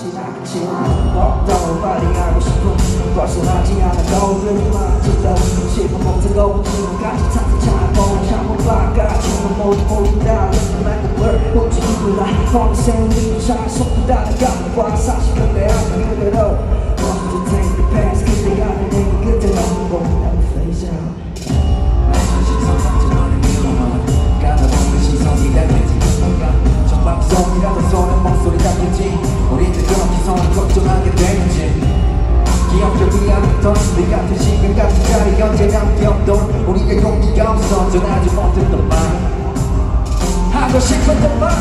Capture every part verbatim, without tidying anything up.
지나친 어떤 빨리 알고 싶은 벗어나지 않아 떠오르기만 지도 싶은 모든 거 지금까지 탁탁 보는 참고 바깥으로 모두 모두 다 Listen like a word 움직이고 나 어느새 우리는 잘 속도 따라가는 과 사실은 내 안에 그대로 Want to take the past 그대가 내 내게 그대로 Won't never phase out 내 현실성 상처는 위험한 가다보면 시선이 달리지 뭔가 정방송이라도 쏘는 목소리 담겠지 우리들 그런 기성을 걱정하게 되는지 기억력이 안 던 내 같은 시간 같은 자리 언제나 기억던 우리가 용기가 없어 전하지 못했던 말 하고 싶었던 말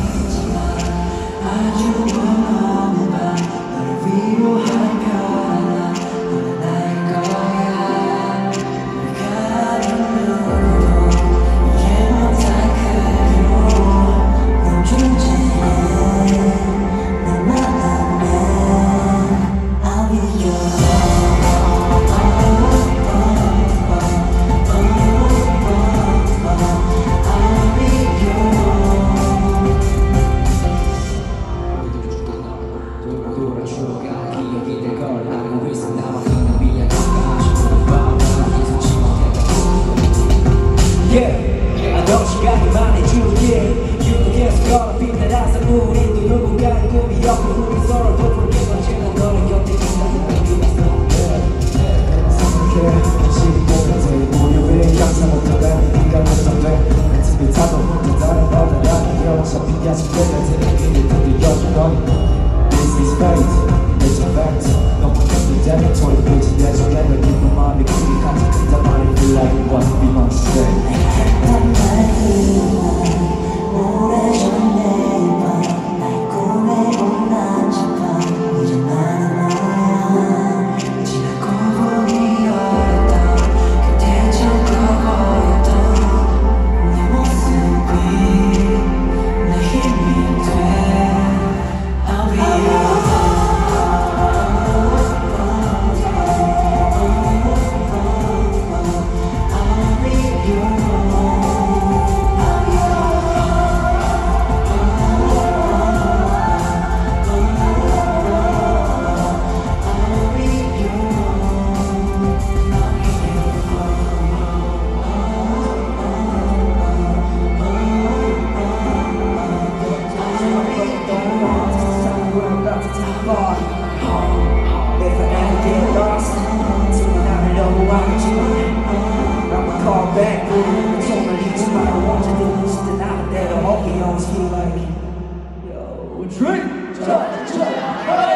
아주 먼 밤 너를 위로할 별하나 너는 나일 거야 내가 눈으로 이해 못할 크기로 넌 존재해 나만 Yeah, I know 시간이 말해줄게 You 계속 걸어빛 날아서 우리도 누군가의 꿈이 없고 우리 서로 더 forget 언제나 너의 곁에 있다는 걸 믿었어 생각해 현실이 보면 돼 우리 왜 항상 못하다니 네가 못하네 멘트를 타도 혼자 다른 너다라는 영상 비야지 내가 되는 길을 들려준 거니 This is fate, it's a fact 너무 힘들다면 소리 보지 내 손에 기쁜 마음이 크게 간직한단 말이 feel like it wasn't be my mistake 했던 말들은 오래전 내일 밤 날 꿈에 난 척한 이제 나는 너야 지나고 보니 어렸던 그때 적어보였던 내 모습이 내 힘이 돼 I'll be yours If I ever get lost, I know I'ma call back. 정말 잊지 말고 언제든 진짜 나는 내가 어깨 on ski like Yo, drink, drink, drink.